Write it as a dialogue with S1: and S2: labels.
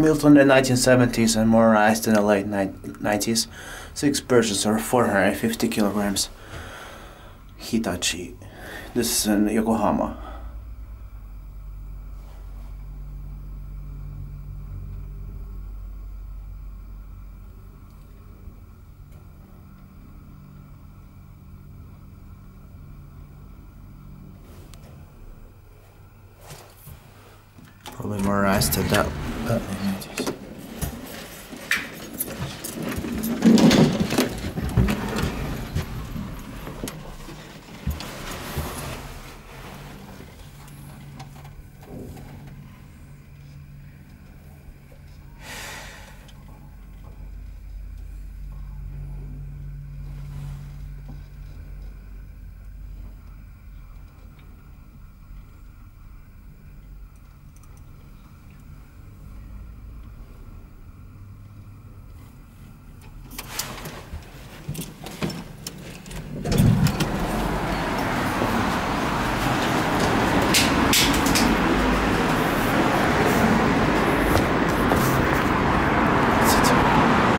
S1: built in the 1970s and modernized in the late 90s. 6 persons or 450 kilograms. Hitachi. This is in Yokohama. Probably modernized to that.